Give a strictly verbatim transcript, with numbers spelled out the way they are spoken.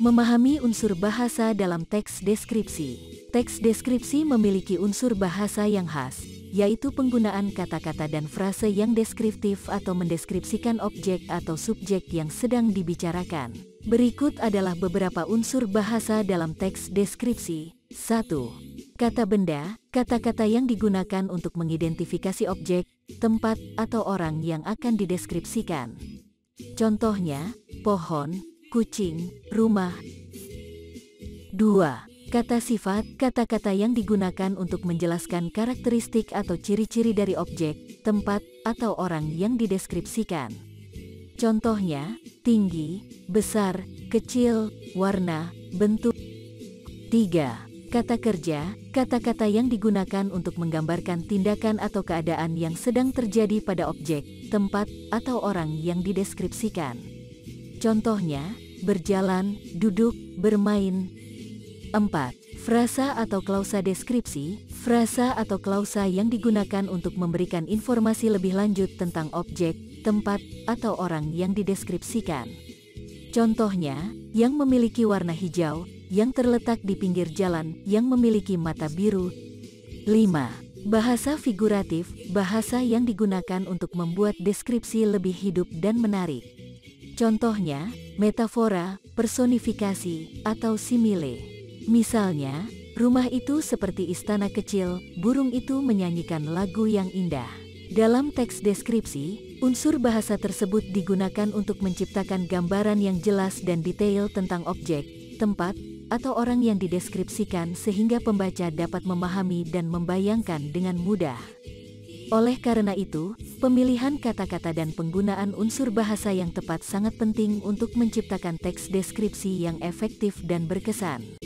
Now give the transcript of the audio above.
Memahami unsur bahasa dalam teks deskripsi. Teks deskripsi memiliki unsur bahasa yang khas, yaitu penggunaan kata-kata dan frase yang deskriptif atau mendeskripsikan objek atau subjek yang sedang dibicarakan. Berikut adalah beberapa unsur bahasa dalam teks deskripsi. satu. Kata benda, kata-kata yang digunakan untuk mengidentifikasi objek, tempat, atau orang yang akan dideskripsikan. Contohnya, pohon, kucing, rumah. dua. Kata sifat, kata-kata yang digunakan untuk menjelaskan karakteristik atau ciri-ciri dari objek, tempat, atau orang yang dideskripsikan. Contohnya, tinggi, besar, kecil, warna, bentuk. tiga. Kata kerja, kata-kata yang digunakan untuk menggambarkan tindakan atau keadaan yang sedang terjadi pada objek, tempat, atau orang yang dideskripsikan. Contohnya, berjalan, duduk, bermain. empat. Frasa atau klausa deskripsi, frasa atau klausa yang digunakan untuk memberikan informasi lebih lanjut tentang objek, tempat, atau orang yang dideskripsikan. Contohnya, yang memiliki warna hijau, yang terletak di pinggir jalan, yang memiliki mata biru. lima. Bahasa figuratif, bahasa yang digunakan untuk membuat deskripsi lebih hidup dan menarik. Contohnya, metafora, personifikasi, atau simile. Misalnya, rumah itu seperti istana kecil, burung itu menyanyikan lagu yang indah. Dalam teks deskripsi, unsur bahasa tersebut digunakan untuk menciptakan gambaran yang jelas dan detail tentang objek, tempat, atau orang yang dideskripsikan sehingga pembaca dapat memahami dan membayangkan dengan mudah. Oleh karena itu, pemilihan kata-kata dan penggunaan unsur bahasa yang tepat sangat penting untuk menciptakan teks deskripsi yang efektif dan berkesan.